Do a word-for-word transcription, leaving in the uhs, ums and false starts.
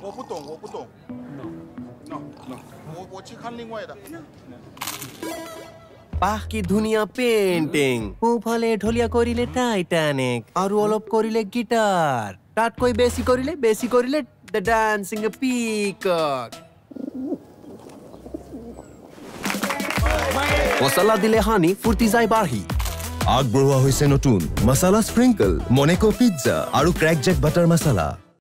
我不懂，我不懂。No no no， 我我去看另外的。 পাহ কি ধুনিয়া পেইন্টিং উফালে ঢলিয়া করিলে টাইটানিক আর অলপ করিলে গিটার তাত কই বেশি করিলে বেশি করিলে দ্য ডান্সিং পিকক মছলা দিলে হানি ফুর্তি যায় বাঢ়ি আগবঢ়োৱা হৈছে নতুন মছলা স্প্ৰিংকল মনেকো পিজ্জা আৰু ক্ৰেক জেক বাটাৰ মছলা